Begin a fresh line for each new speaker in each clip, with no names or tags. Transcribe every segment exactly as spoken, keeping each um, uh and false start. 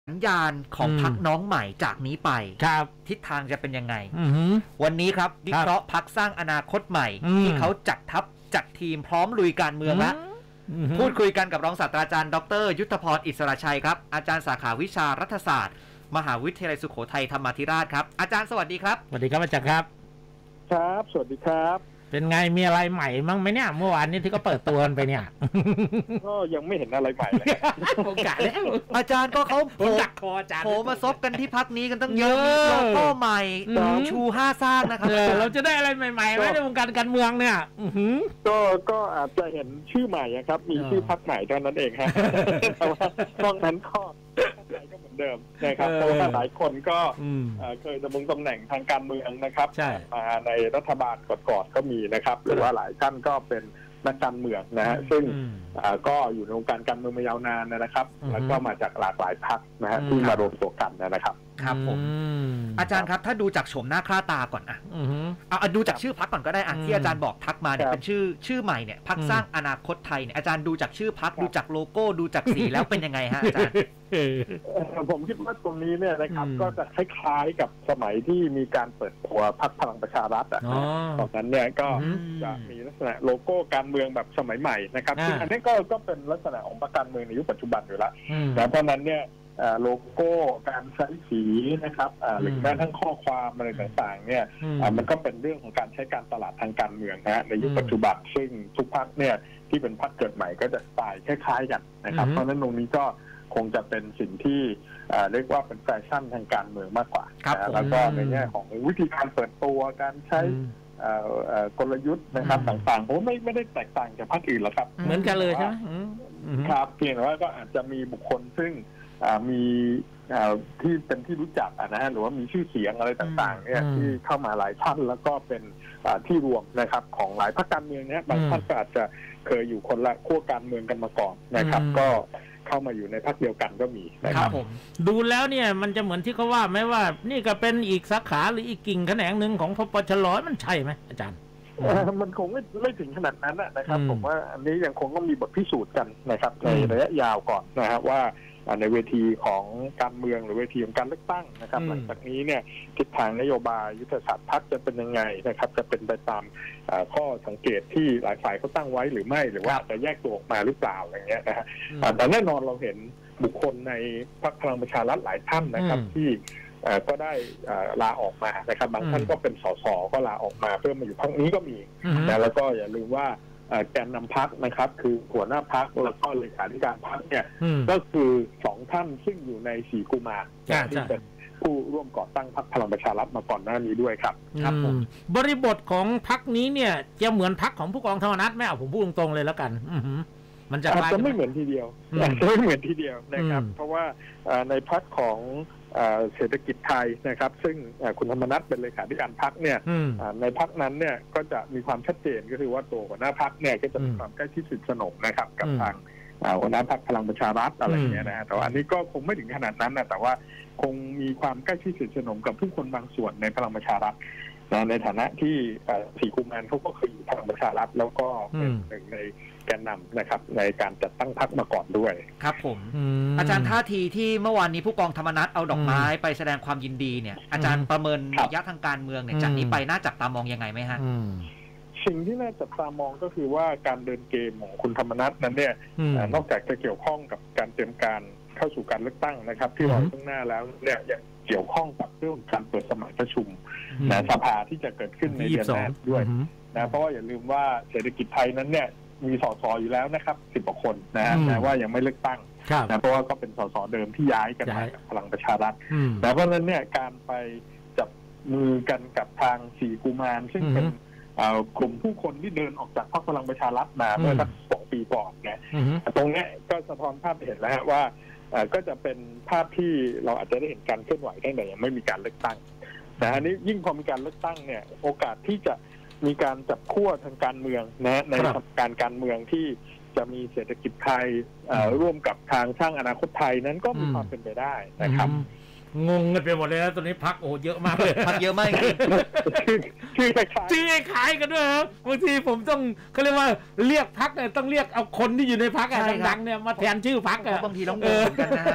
สัญญาณของพรรคน้องใหม่จากนี้ไป
ครับ
ทิศทางจะเป็นยังไง
วั
นนี้ครับวิเคราะห์พรรคสร้างอนาคตใหม่ที่เขาจัดทัพจัดทีมพร้อมลุยการเมืองแล้วพูดคุยกันกับรองศาสตราจารย์ดรยุทธพรอิสระชัยครับอาจารย์สาขาวิชารัฐศาสตร์มหาวิทยาลัยสุโขทัยธรรมาธิราชครับอาจารย์สวัสดีครับ
สวัสดีครับอาจารย์ครับ
ครับสวัสดีครับ
เป็นไงมีอะไรใหม่มั้งไหมเนี่ยเมื่อวานนี้ที่เขาเปิดตัวกันไปเนี่ย
ก็ยังไม่เห็นอะไรใหม่เลย
ผมกะแล้วอาจารย์ก็เขาโผล่
คออาจารย์
โผล่มาซบกันที่พักนี้กันตั้งเยอะมีโลโก้ใหม่ชูห้าสร้างนะครับ
เราจะได้อะไรใหม่ๆไหมในวงการการเมืองเนี่ย
ก็ก็อาจจะเห็นชื่อใหม่ครับมีชื่อพักใหม่เท่านั้นเองครับแต่ว่านอกนั้นก็ก็เหมือนเดิมนะครับเพราะว่าหลายคนก็เคยดำรงตำแหน่งทางการเมืองนะครับมาในรัฐบาลก่อนๆก็มีนะครับหรือว่าหลายท่านก็เป็นนักการเมืองนะฮะซึ่งก็อยู่ในวงการการเมืองมายาวนานนะครับแล้วก็มาจากหลากหลายพรรคนะฮะที่มารวมตัวกันนะครับ
ครับผมอาจารย์ครับถ้าดูจากโฉมหน้าค่าตาก่อนอ่ะเอาดูจากชื่อพรรคก่อนก็ได้อ่ะที่อาจารย์บอกทักมาเนี่ยเป็นชื่อชื่อใหม่เนี่ยพรรคสร้างอนาคตไทยเนี่ยอาจารย์ดูจากชื่อพรรคดูจากโลโก้ดูจากสีแล้วเป็นยังไงฮะอาจารย์
ผมคิดว่าตรงนี้เนี่ยนะครับก็จะคล้ายๆกับสมัยที่มีการเปิดตัวพรรคพลังประชารัฐอ่ะตอนนั้นเนี่ยก็จะมีลักษณะโลโก้การเมืองแบบสมัยใหม่นะครับซึ่งอันนี้ก็ก็เป็นลักษณะของพรรคการเมืองในยุคปัจจุบันอยู่แล้วแต่เพราะนั้นเนี่ยโลโก้การใช้สีนะครับหรือแม้ทั้งข้อความอะไรต่างๆเนี่ยมันก็เป็นเรื่องของการใช้การตลาดทางการเมืองนะในยุคปัจจุบันซึ่งทุกพรรคเนี่ยที่เป็นพรรคเกิดใหม่ก็จะสไตล์คล้ายๆกันนะครับเพราะฉะนั้นตรงนี้ก็คงจะเป็นสิ่งที่เรียกว่าเป็นแฟชั่นทางการเมืองมากกว่าแล้วก็ในแง่ของวิธีการเปิดตัวการใช้กลยุทธ์นะครับต่างๆผมไม่ไม่ได้แตกต่างจากพรรคอื่นหรอกครับ
เหมือนกันเลยใช่ไหม
ครับเพียงแต่ว่าก็อาจจะมีบุคคลซึ่งมีที่เป็นที่รู้จักนะฮะหรือว่ามีชื่อเสียงอะไรต่างๆเนี่ยที่เข้ามาหลายท่านแล้วก็เป็นที่รวมนะครับของหลายพรรคการเมืองเนี่ยบางท่านก็อาจจะเคยอยู่คนละขั้วการเมืองกันมาก่อนนะครับก็เข้ามาอยู่ในพรรคเดียวกันก็มีนะครับ
ผมดูแล้วเนี่ยมันจะเหมือนที่เขาว่าไหมว่านี่ก็เป็นอีกสาขาหรืออีกกิ่งแขนงหนึ่งของพปชรมันใช่ไหมอาจารย์
มันคงไม่ไม่ถึงขนาดนั้นนะครับผมว่าอันนี้ยังคงต้องมีบทพิสูจน์กันนะครับในระยะยาวก่อนนะครับว่าในเวทีของการเมืองหรือเวทีของการเลือกตั้งนะครับหลังจากนี้เนี่ยทิศทางนโยบายยุทธศาสตร์พรรคจะเป็นยังไงนะครับจะเป็นไปตามข้อสังเกตที่หลายฝ่ายเขาตั้งไว้หรือไม่หรือว่าจะแยกตัวออกมาหรือเปล่าอย่างเงี้ยนะฮะแต่แน่นอนเราเห็นบุคคลในพรรคพลังประชารัฐหลายท่านนะครับที่ก็ได้ลาออกมานะครับบางท่านก็เป็นสสก็ลาออกมาเพื่อมาอยู่พรรคนี้ก็มีนะแล้วก็อย่าลืมว่าแกนนำพรรคนะครับคือหัวหน้าพรรคแล้วก็เลขาธิการพรรคเนี่ยก็คือสองท่านซึ่งอยู่ในสี่กุมารที่เป็นผู้ร่วมก่อตั้งพรรคพลังประชารัฐมาก่อนหน้านี้ด้วยครับ
ครับผมบริบทของพรรคนี้เนี่ยจะเหมือนพรรคของผู้กองธรรมนัสไหมอ่ะผมพูดตรงๆเลยแล้วกันมันจะ
จะไม่เหมือนทีเดียวไม่เหมือนทีเดียวนะครับเพราะว่าในพรรคของเศรษฐกิจไทยนะครับซึ่งคุณธรรมนัสเป็นเลขาธิการพรรคเนี่ยในพรรคนั้นเนี่ยก็จะมีความชัดเจนก็คือว่าตัวหัวหน้าพรรคเนี่ยก็จะมีความใกล้ชิดสนิทสนมนะครับกับทางหัวหน้าพรรคพลังประชารัฐอะไรอย่างเงี้ยนะฮะแต่ว่าอันนี้ก็คงไม่ถึงขนาดนั้นนะแต่ว่าคงมีความใกล้ชิดสนิทสนมกับผู้คนบางส่วนในพลังประชารัฐในฐานะที่สี่กุมารเขาก็เคยอยู่พลังประชารัฐแล้วก็เป็นหนึ่งในแกนนำนะครับในการจัดตั้งพรรคมาก่อนด้วย
ครับผมอาจารย์ท่าทีที่เมื่อวานนี้ผู้กองธรรมนัสเอาดอกไม้ไปแสดงความยินดีเนี่ยอาจารย์ประเมินนัยยะทางการเมืองเนี่ยจากนี้ไปน่าจับตามองยังไงไหมฮะ
สิ่งที่น่าจับตามองก็คือว่าการเดินเกมของคุณธรรมนัสนั้นเนี่ยนอกจากจะเกี่ยวข้องกับการเตรียมการเข้าสู่การเลือกตั้งนะครับที่รอข้างหน้าแล้วเนี่ยยังเกี่ยวข้องกับเรื่องการเปิดสมัยประชุมนะสภาที่จะเกิดขึ้นในเดือนหน้าด้วยนะเพราะว่าอย่าลืมว่าเศรษฐกิจไทยนั้นเนี่ยมีสสอยู่แล้วนะครับสิบกว่าคนนะฮะแต่ว่ายังไม่เลือกตั้งนะเพราะว่าก็เป็นสสเดิมที่ย้ายกันมาจากพลังประชารัฐนะเพราะฉะนั้นเนี่ยการไปจับมือกันกับทางสี่กุมารซึ่งเป็นกลุ่มผู้คนที่เดินออกจากพรรคพลังประชารัฐมาเมื่อสักสองปีก่อนเนี่ยตรงนี้ก็สะท้อนภาพเห็นแล้วว่าก็จะเป็นภาพที่เราอาจจะได้เห็นการเคลื่อนไหวตั้งแต่ยังไม่มีการเลือกตั้งแต่อันนี้ยิ่งพอมีการเลือกตั้งเนี่ยโอกาสที่จะมีการจับขั้วทางการเมืองนะในการการเมืองที่จะมีเศรษฐกิจไทยร่วมกับทางสร้างอนาคตไทยนั้นก็มีความเป็นไปได้นะครับ
งงกันไปหมดเลยนะตอนนี้พักโอ้เยอะมากเลย
พักเยอะมาก
ชื่อคล้าย
ชื่อคล้ายกันด้วยครับบางทีผมต้องเขาเรียกว่าเรียกพักเนี่ยต้องเรียกเอาคนที่อยู่ในพักดังๆเนี่ยมาแทนชื่อพัก
บางทีต้องงงกันนะฮะ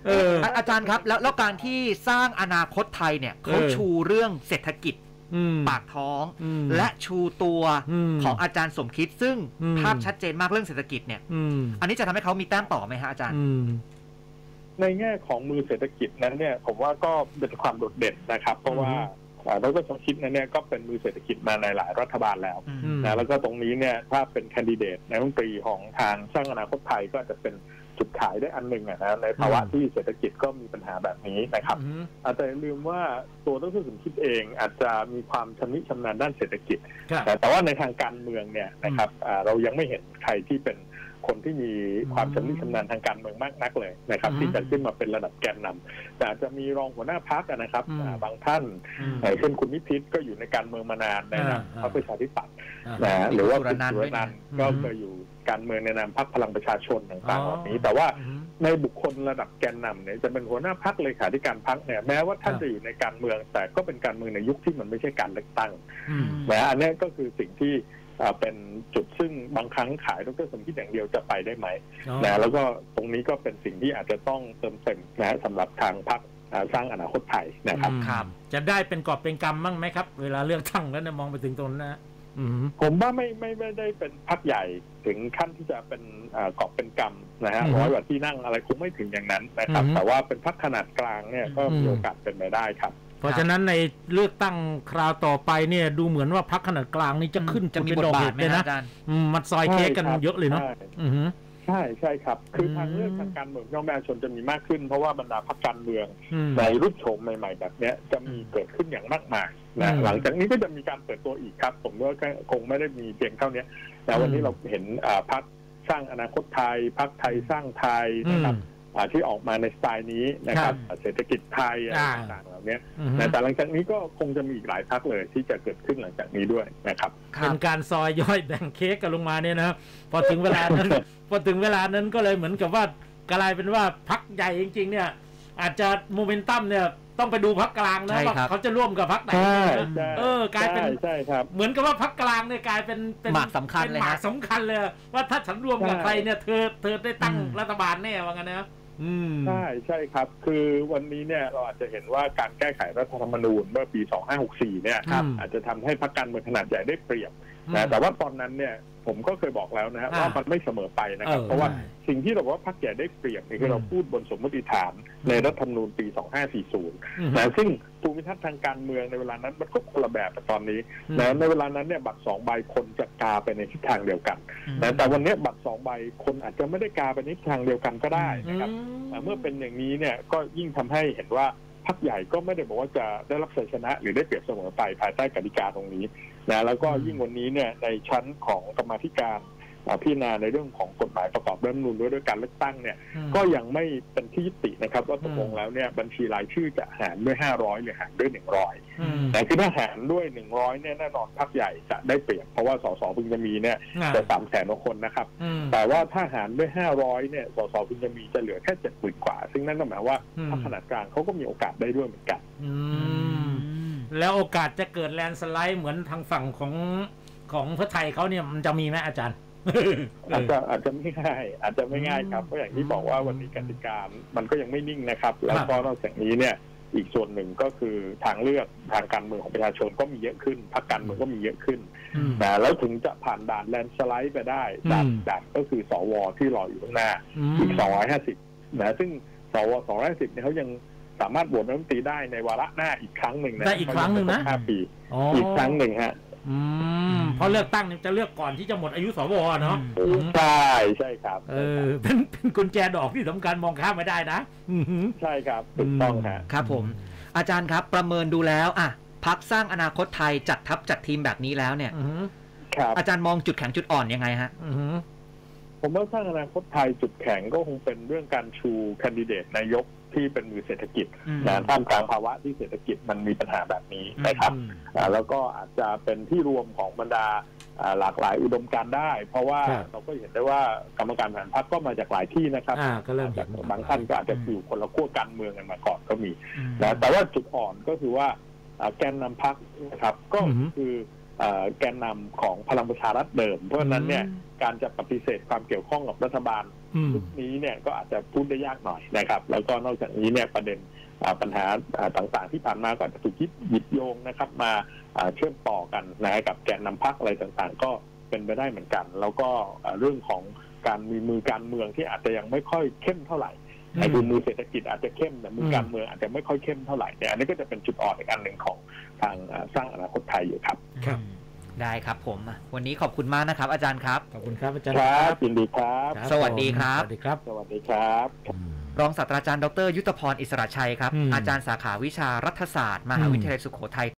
เออ
อาจารย์ครับแล้วแล้วการที่สร้างอนาคตไทยเนี่ยเขาชูเรื่องเศรษฐกิจปากท้องและชูตัวของอาจารย์สมคิดซึ่งภาพชัดเจนมากเรื่องเศรษฐกิจเนี่ยอันนี้จะทำให้เขามีแต้มต่อไหมฮะอาจารย์
ในแง่ของมือเศรษฐกิจนั้นเนี่ยผมว่าก็เป็นความโดดเด่นนะครับเพราะว่าดร.สมคิดนั้นเนี่ยก็เป็นมือเศรษฐกิจมาในหลายรัฐบาลแล้วนะแล้วก็ตรงนี้เนี่ยถ้าเป็นแคนดิเดตนายกรัฐมนตรีของทางสร้างอนาคตไทยก็จะเป็นจุดขายได้อันหนึ่งนะในภาวะที่เศรษฐกิจก็มีปัญหาแบบนี้นะครับแต่อย่าลืมว่าตัวดร.สมคิดเองอาจจะมีความชำนิชำนาญด้านเศรษฐกิจแต่ว่าในทางการเมืองเนี่ยนะครับเรายังไม่เห็นใครที่เป็นคนที่มีความชำนิชำนาญทางการเมืองมากนักเลยนะครับที่จะขึ้นมาเป็นระดับแกนนำแต่อาจจะมีรองหัวหน้าพรรคนะครับบางท่านเช่นคุณนิพิษก็อยู่ในการเมืองมานานในนามพรรคประชาธิปัตย์นะหรือว่าคุณสุรนันท์ก็เคยอยู่การเมืองในนามพรรคพลังประชาชนต่างๆแบบนี้แต่ว่าในบุคคลระดับแกนนำเนี่ยจะเป็นหัวหน้าพรรคเลขาธิการพรรคเนี่ยแม้ว่าท่านจะอยู่ในการเมืองแต่ก็เป็นการเมืองในยุคที่มันไม่ใช่การเลือกตั้งนะอันนี้ก็คือสิ่งที่เป็นจุดซึ่งบางครั้งขายดร.สมคิดอย่างเดียวจะไปได้ไหมนะแล้วก็ตรงนี้ก็เป็นสิ่งที่อาจจะต้องเติมเต็มนะสำหรับทางพรรคสร้างอนาคตไทยนะครับ
จะได้เป็นกอบเป็นกำมั่งไหมครับเวลาเลือกตั้งแล้วเนี่ยมองไปถึงตรงนั้นนะ
ผมว่าไม่ไม่ไม่ได้เป็นพรรคใหญ่ถึงขั้นที่จะเป็นกอบเป็นกำนะฮะร้อยกว่าที่นั่งอะไรคงไม่ถึงอย่างนั้นนะครับแต่ว่าเป็นพรรคขนาดกลางเนี่ยก็มีโอกาสเป็นไปได้ครับ
เพราะฉะนั้นในเลือกตั้งคราวต่อไปเนี่ยดูเหมือนว่าพรรคขนาดกลางนี่จะขึ้นจะมีบทบาทเลยนะมันซอยเค้กกันเยอะเลยเนาะ
ใช่ใช่ครับคือทางเลือกทางการเมืองของประชาชนจะมีมากขึ้นเพราะว่าบรรดาพรรคการเมืองในรูปโฉมใหม่ๆแบบนี้จะมีเกิดขึ้นอย่างมากมายนะหลังจากนี้ก็จะมีการเปิดตัวอีกครับผมว่าคงไม่ได้มีเพียงเท่านี้แต่วันนี้เราเห็นพรรคสร้างอนาคตไทยพรรคไทยสร้างไทยนะครับที่ออกมาในสไตล์นี้นะครับเศรษฐกิจไทยต่างๆเหล่านี้แต่หลังจากนี้ก็คงจะมีอีกหลายพรรคเลยที่จะเกิดขึ้นหลังจากนี้ด้วยนะครับ
เป็นการซอยย่อยแบ่งเค้กกันลงมาเนี่ยนะพอถึงเวลานั้นพอถึงเวลานั้นก็เลยเหมือนกับว่ากลายเป็นว่าพรรคใหญ่จริงๆเนี่ยอาจจะโมเมนตัมเนี่ยต้องไปดูพรรคกลางนะว่าเขาจะร่วมกับพรรคไหนเออกลายเป็นเหมือนกับว่าพรรคกลางเนี่ยกลายเป็น
เป็นหมากสำคัญเลย
หมากสำคัญเลยว่าถ้าฉันร่วมกับใครเนี่ยเธอเธอได้ตั้งรัฐบาลแน่ว่างั้นนะ
ใช่ใช่ครับคือวันนี้เนี่ยเราอาจจะเห็นว่าการแก้ไขรัฐธรรมนูญเมื่อปีสองพันห้าร้อยหกสิบสี่เนี่ยอาจจะทำให้พรรคการเมืองขนาดใหญ่ได้เปรียบนะแต่ว่าตอนนั้นเนี่ยผมก็เคยบอกแล้วนะครับว่ามันไม่เสมอไปนะครับเพราะว่าสิ่งที่เราว่าพรรคใหญ่ได้เปรียบนี่คือเราพูดบนสมมติฐานในรัฐธรรมนูญปีสองพันห้าร้อยสี่สิบนะซึ่งภูมิทัศน์ทางการเมืองในเวลานั้นมันก็คนละแบบกับตอนนี้นะในเวลานั้นเนี่ยบัตรสองใบคนจะกาไปในทิศทางเดียวกันนะแต่วันนี้บัตรสองใบคนอาจจะไม่ได้กาไปในทิศทางเดียวกันก็ได้นะครับเมื่อเป็นอย่างนี้เนี่ยก็ยิ่งทำให้เห็นว่าพรรคใหญ่ก็ไม่ได้บอกว่าจะได้รับชัยชนะหรือได้เปรียบเสมอไปภายใต้กติกาตรงนี้นะแล้วก็ยิ่งวันนี้เนี่ยในชั้นของกรรมาธิการพิจารณาในเรื่องของกฎหมายประกอบรัฐธรรมนูญด้วยด้วยการเลือกตั้งเนี่ยก็ยังไม่เป็นที่ยุตินะครับว่าตกลงแล้วเนี่ยบัญชีรายชื่อจะหารด้วยห้าร้อยหรือหารด้วยหนึ่งร้อยแต่คือถ้าหารด้วยหนึ่งร้อยเนี่ยแน่นอนพรรคใหญ่จะได้เปรียบเพราะว่าสสพึงจะมีเนี่ยจะสามแสนกว่าคนนะครับแต่ว่าถ้าหารด้วยห้าร้อยเนี่ยสสพึงจะมีจะเหลือแค่เจ็ดหมื่นกว่าซึ่งนั่นก็หมายว่าพรรคขนาดกลางเขาก็มีโอกาสได้ด้วยเหมือนกัน
แล้วโอกาสจะเกิดแลนสไลด์เหมือนทางฝั่งของของเพื่อไทยเขาเนี่ยมันจะมีไหมอาจารย์
อาจจะอาจจะไม่ง่ายอาจจะไม่ง่ายครับเพราะอย่างที่บอกว่าวันนี้กติกามันก็ยังไม่นิ่งนะครับแล้วก็นอกจากนี้เนี่ยอีกส่วนหนึ่งก็คือทางเลือกทางการเมืองของประชาชนก็มีเยอะขึ้นพรรคการเมืองก็มีเยอะขึ้นแต่แล้วถึงจะผ่านด่านแลนสไลด์ไปได้ด่านด่านก็คือสวที่รออยู่ข้างหน้าอีกสองร้อยห้าสิบนะซึ่งสวสองร้อยห้าสิบเนี่ยเขายังสามารถโหวตนายกรัฐมนตรีได้ในวาระหน้าอีกครั้งหนึ่งนะ
ได้อีกครั้งหนึ่งนะ
ห้าปีอีกครั้งหนึ่งฮะ
เพราะเลือกตั้งจะเลือกก่อนที่จะหมดอายุสวเนาะ
ใช่ใช่ครับ
เออเป็นเป็นกุญแจดอกที่สำคัญมองข้ามไม่ได้นะ
ใช่ครับถูกต้องครับ
ครับผมอาจารย์ครับประเมินดูแล้วอ่ะพรรคสร้างอนาคตไทยจัดทัพจัดทีมแบบนี้แล้วเนี่ยอาจารย์มองจุดแข็งจุดอ่อนยังไงฮะ
ผมว่าสร้างอนาคตไทยจุดแข็งก็คงเป็นเรื่องการชูแคนดิเดตนายกที่เป็นมือเศรษฐกิจนะท่ามกลางภาวะที่เศรษฐกิจมันมีปัญหาแบบนี้นะครับแล้วก็อาจจะเป็นที่รวมของบรรดาหลากหลายอุดมการณ์ได้เพราะว่าเราก็เห็นได้ว่ากรรมการบริหารพรรคก็มาจากหลายที่นะครับบางท่านก็อาจจะอยู่คนละขั้วการเมืองกันมาก่อนก็มีนะแต่ว่าจุดอ่อนก็คือว่าแกนนำพรรคนะครับก็คือแกนนำของพลังประชารัฐเดิมเพราะฉะนั้นเนี่ยการจะปฏิเสธความเกี่ยวข้องกับรัฐบาลชุดนี้เนี่ยก็อาจจะพูดได้ยากหน่อยนะครับแล้วก็นอกจากนี้เนี่ยประเด็นปัญหาต่างๆที่ผ่านมาก็อาจจะถูกหยิบโยงนะครับมาเชื่อมต่อกันนะกับแกนนำพรรคอะไรต่างๆก็เป็นไปได้เหมือนกันแล้วก็เรื่องของการมีมือการเมืองที่อาจจะยังไม่ค่อยเข้มเท่าไหร่ไอ้ดูมือเศรษฐกิจอาจจะเข้มแต่มือการเมืองอาจจะไม่ค่อยเข้มเท่าไหร่เนี่ยอันนี้ก็จะเป็นจุดอ่อนอีกอันหนึ่งของทางสร้างอนาคตไทยอยู่ครับ
ครับ
ได้ครับผมวันนี้ขอบคุณมากนะครับอาจารย์ครับ
ขอบคุณครับอาจารย์
ครับยินดีครับ
สวัสดีครับ
สวัสดีครับ
สวัสดีครับ
รองศาสตราจารย์ดรยุทธพรอิสระชัยครับอาจารย์สาขาวิชารัฐศาสตร์มหาวิทยาลัยสุโขทัย